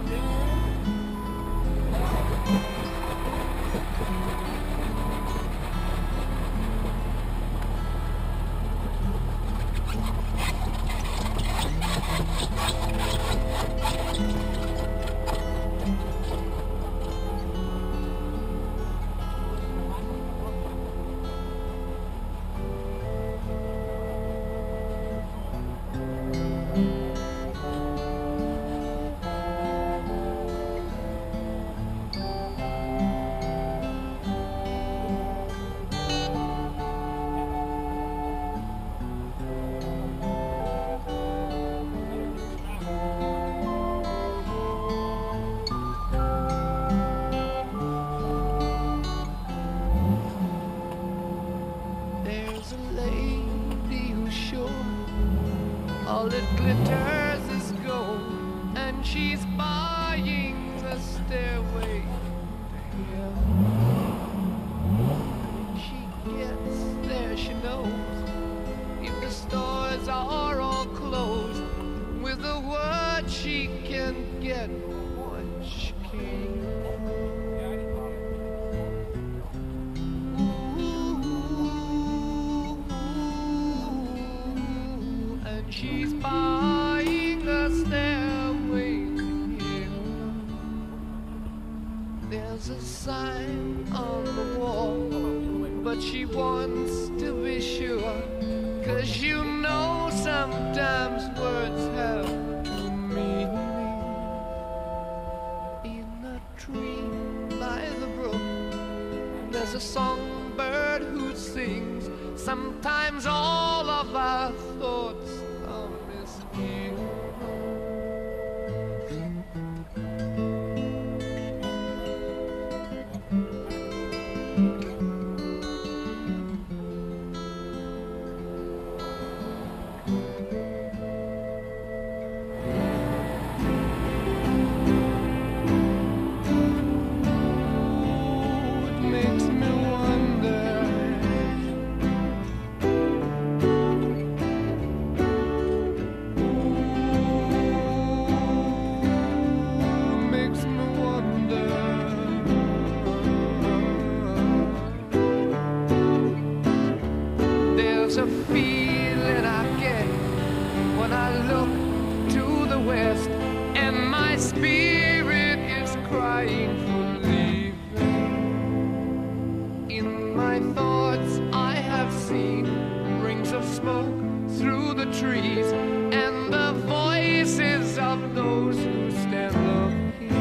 All that glitters is gold, and she's buying the stairway to heaven. When she gets there, she knows if the stores are all closed, with a word she can get what she came. She's buying a stairway to heaven. There's a sign on the wall, but she wants to be sure, 'cause you know sometimes words have two meanings. In a tree by the brook, there's a songbird who sings. Sometimes all of our thoughts are misgiven. There's a feeling I get when I look to the west, and my spirit is crying for leaving. In my thoughts I have seen rings of smoke through the trees, and the voices of those who stand looking.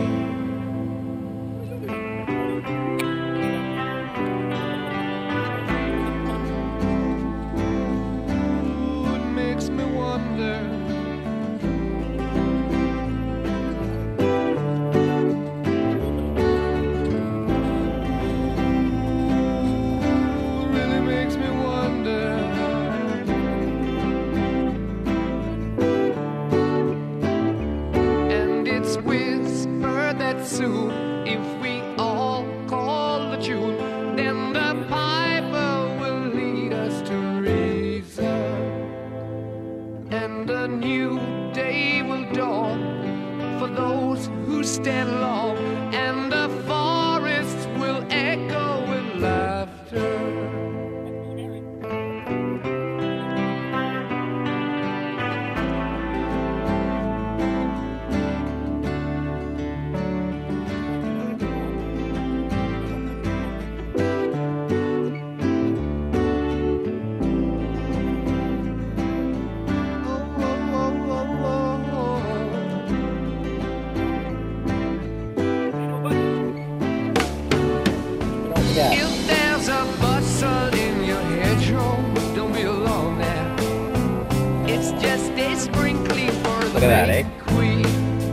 Soon, if we all call the tune, then the piper will lead us to reason, and a new day will dawn for those who stand long, and the forests will echo with laughter. If there's a bustle in your hedgerow, don't be alone there. It's just a sprinkling for the May Queen.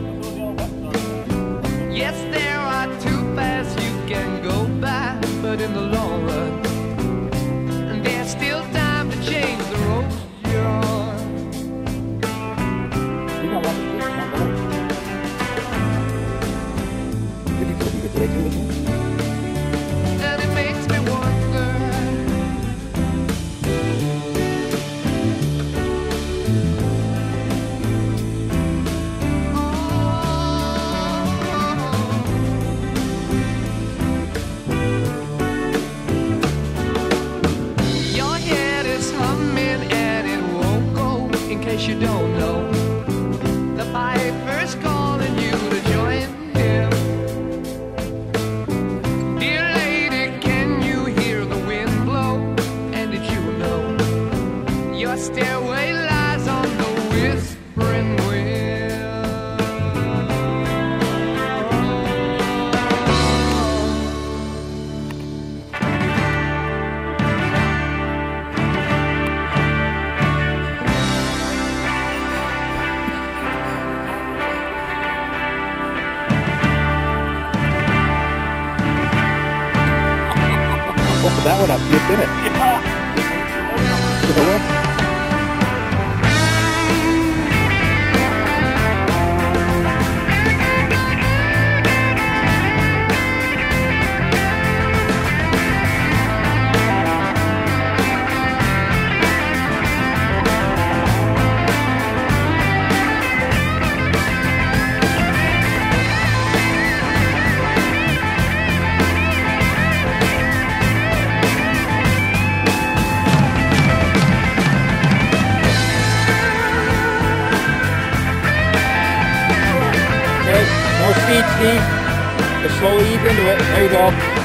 Yes, there are two paths you can go by, but in the long run, there's still time to change the road you're on. But that one up, you did it. To the left. More speed, Steve. Just slowly ease into it. There you go.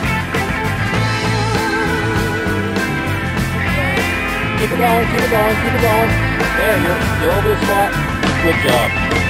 Keep it going, keep it going, keep it going. There, you're over the spot. Good job.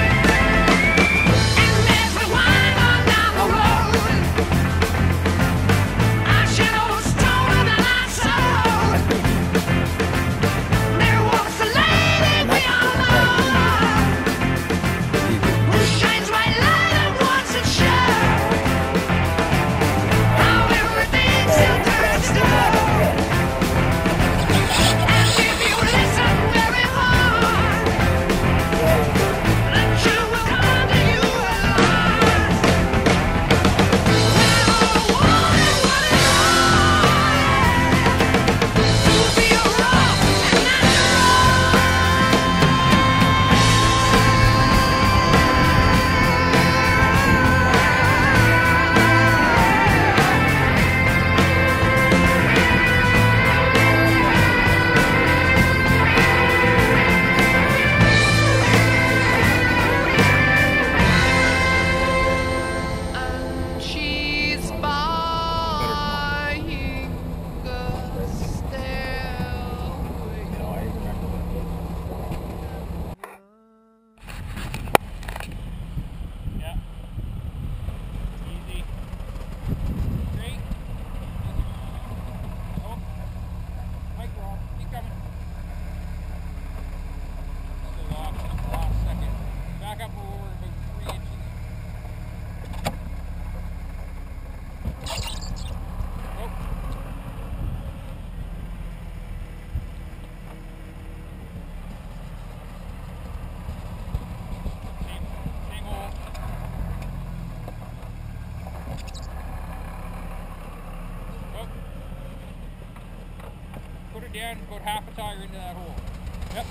Down, about half a tire into that hole. Yep.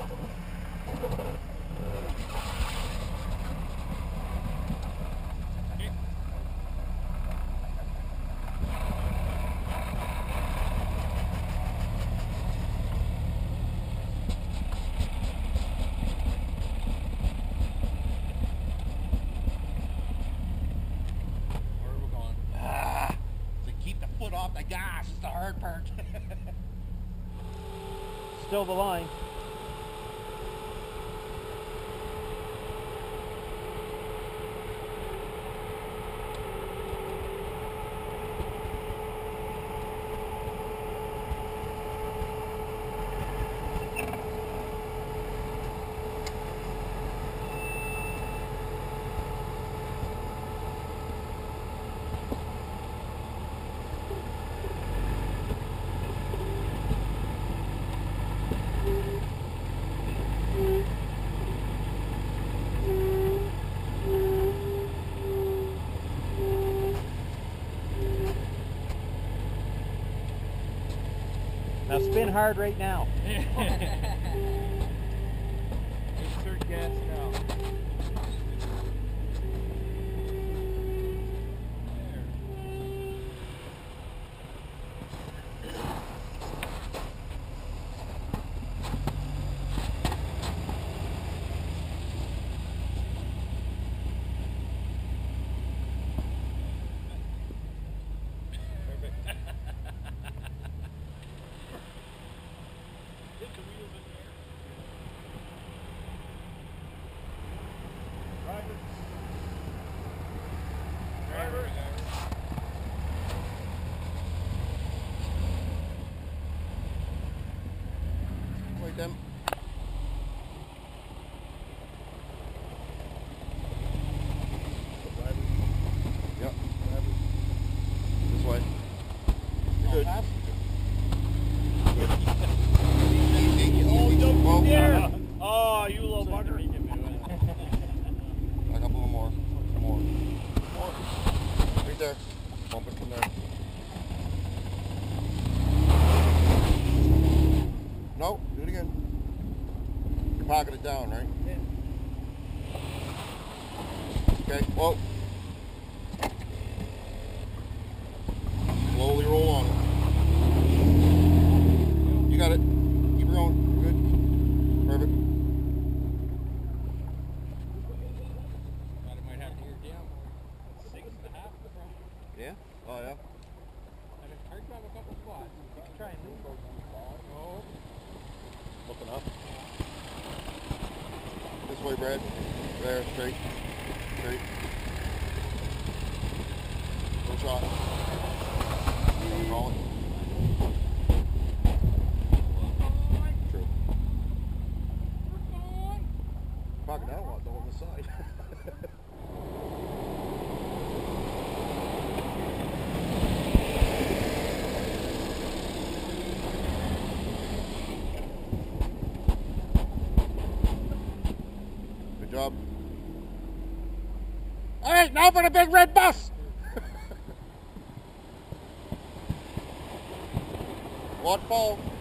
Okay. Where are we going? So keep the foot off the gas. It's the hard part. Still the line. Now spin hard right now. Insert gas now. there. Bump it from there. No, do it again. You're parking it down, right? Yeah. Okay, whoa. Slowly roll on it. You got it. Keep it going. Good. Perfect. Thought it might have to gear down. 6.5 bro. Yeah? Oh, yeah? And it's hard to have a couple spots. You can try and lean both on the ball. Oh. Looking up. This way, Brad. There, straight. Straight. No shot. Call it. True. Parking down a lot though on the side. Good job. All right, now for the big red bus. What fall?